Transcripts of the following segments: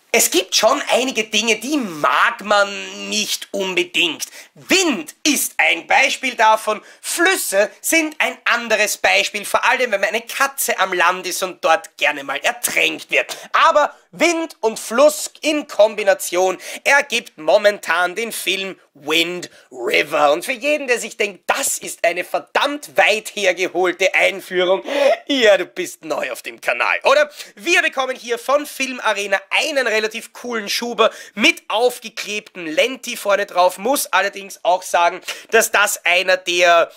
Es gibt schon einige Dinge, die mag man nicht unbedingt. Wind ist ein Beispiel davon, Flüsse sind ein anderes Beispiel, vor allem wenn man eine Katze am Land ist und dort gerne mal ertränkt wird. Aber Wind und Fluss in Kombination ergibt momentan den Film Wind River. Und für jeden, der sich denkt, das ist eine verdammt weit hergeholte Einführung, ja, du bist neu auf dem Kanal, oder? Wir bekommen hier von Filmarena einen relativ coolen Schuber mit aufgeklebtem Lenti vorne drauf, muss allerdings auch sagen, dass das einer der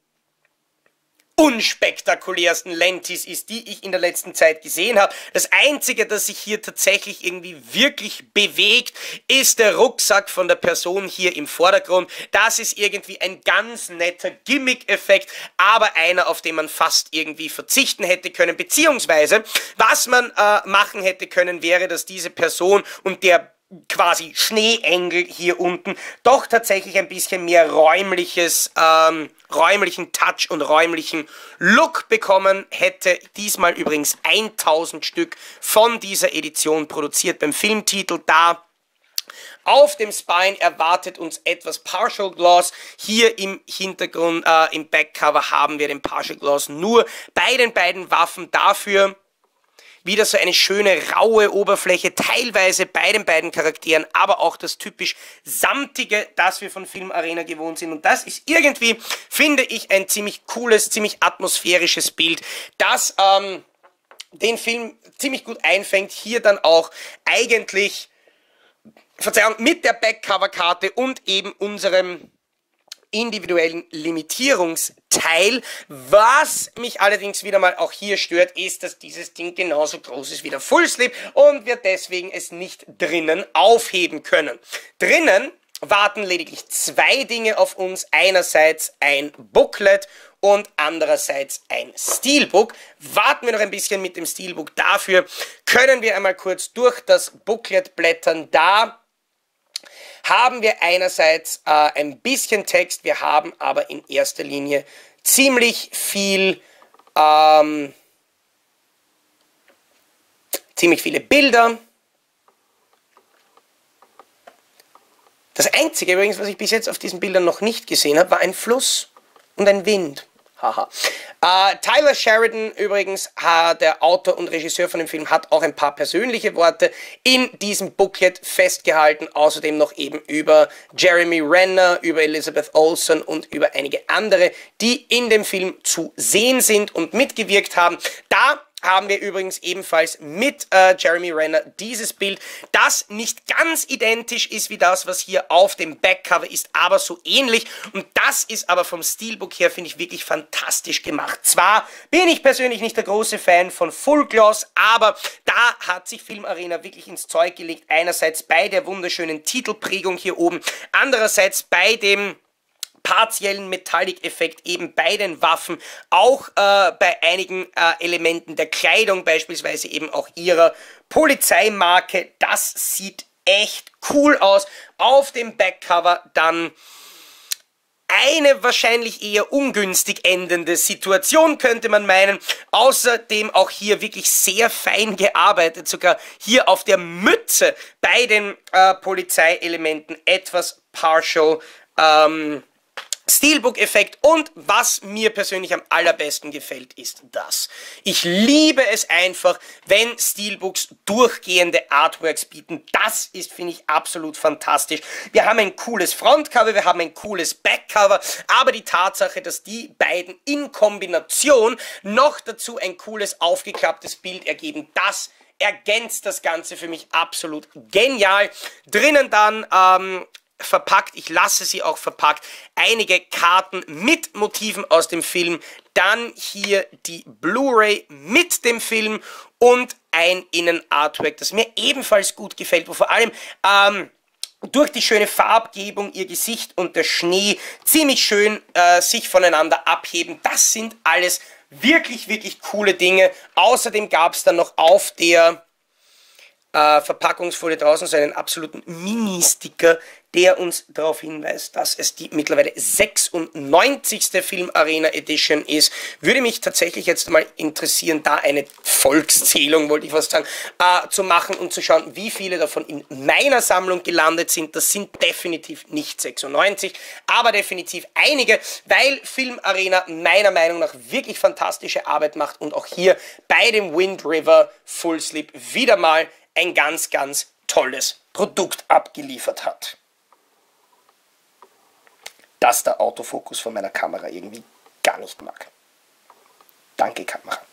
unspektakulärsten Lentis ist, die ich in der letzten Zeit gesehen habe. Das Einzige, das sich hier tatsächlich irgendwie wirklich bewegt, ist der Rucksack von der Person hier im Vordergrund. Das ist irgendwie ein ganz netter Gimmick-Effekt, aber einer, auf den man fast irgendwie verzichten hätte können, beziehungsweise was man machen hätte können, wäre, dass diese Person und der quasi Schneeengel hier unten doch tatsächlich ein bisschen mehr räumlichen Touch und räumlichen Look bekommen hätte. Diesmal übrigens 1000 Stück von dieser Edition produziert. Beim Filmtitel da auf dem Spine erwartet uns etwas Partial Gloss. Hier im Hintergrund, im Backcover haben wir den Partial Gloss nur bei den beiden Waffen. Dafür wieder so eine schöne raue Oberfläche, teilweise bei den beiden Charakteren, aber auch das typisch samtige, das wir von Filmarena gewohnt sind. Und das ist irgendwie, finde ich, ein ziemlich cooles, ziemlich atmosphärisches Bild, das den Film ziemlich gut einfängt. Hier dann auch eigentlich, Verzeihung, mit der Backcover-Karte und eben unserem individuellen Limitierungsteil. Was mich allerdings wieder mal auch hier stört, ist, dass dieses Ding genauso groß ist wie der Full Sleeve und wir deswegen es nicht drinnen aufheben können. Drinnen warten lediglich zwei Dinge auf uns. Einerseits ein Booklet und andererseits ein Steelbook. Warten wir noch ein bisschen mit dem Steelbook. Dafür können wir einmal kurz durch das Booklet blättern. Da haben wir einerseits ein bisschen Text, wir haben aber in erster Linie ziemlich viele Bilder. Das Einzige übrigens, was ich bis jetzt auf diesen Bildern noch nicht gesehen habe, war ein Fluss und ein Wind. Haha. Tyler Sheridan übrigens, der Autor und Regisseur von dem Film, hat auch ein paar persönliche Worte in diesem Booklet festgehalten. Außerdem noch eben über Jeremy Renner, über Elizabeth Olsen und über einige andere, die in dem Film zu sehen sind und mitgewirkt haben. Da haben wir übrigens ebenfalls mit Jeremy Renner dieses Bild, das nicht ganz identisch ist wie das, was hier auf dem Backcover ist, aber so ähnlich. Und das ist aber vom Steelbook her, finde ich, wirklich fantastisch gemacht. Zwar bin ich persönlich nicht der große Fan von Full Gloss, aber da hat sich Filmarena wirklich ins Zeug gelegt. Einerseits bei der wunderschönen Titelprägung hier oben, andererseits bei dem partiellen Metallic-Effekt eben bei den Waffen, auch bei einigen Elementen der Kleidung, beispielsweise eben auch ihrer Polizeimarke. Das sieht echt cool aus. Auf dem Backcover dann eine wahrscheinlich eher ungünstig endende Situation, könnte man meinen. Außerdem auch hier wirklich sehr fein gearbeitet, sogar hier auf der Mütze bei den Polizeielementen etwas partial Steelbook-Effekt. Und was mir persönlich am allerbesten gefällt, ist das. Ich liebe es einfach, wenn Steelbooks durchgehende Artworks bieten. Das ist, finde ich, absolut fantastisch. Wir haben ein cooles Frontcover, wir haben ein cooles Backcover, aber die Tatsache, dass die beiden in Kombination noch dazu ein cooles aufgeklapptes Bild ergeben, das ergänzt das Ganze für mich absolut genial. Drinnen dann verpackt, ich lasse sie auch verpackt, einige Karten mit Motiven aus dem Film, dann hier die Blu-ray mit dem Film und ein Innenartwork, das mir ebenfalls gut gefällt, wo vor allem durch die schöne Farbgebung ihr Gesicht und der Schnee ziemlich schön sich voneinander abheben. Das sind alles wirklich, wirklich coole Dinge. Außerdem gab es dann noch auf der Verpackungsfolie draußen, so einen absoluten Mini-Sticker, der uns darauf hinweist, dass es die mittlerweile 96. Film Arena Edition ist. Würde mich tatsächlich jetzt mal interessieren, da eine Volkszählung, wollte ich fast sagen, zu machen und zu schauen, wie viele davon in meiner Sammlung gelandet sind. Das sind definitiv nicht 96, aber definitiv einige, weil Film Arena meiner Meinung nach wirklich fantastische Arbeit macht und auch hier bei dem Wind River Full Slip wieder mal ein ganz, ganz tolles Produkt abgeliefert hat. Dass der Autofokus von meiner Kamera irgendwie gar nicht mag. Danke, Kamera.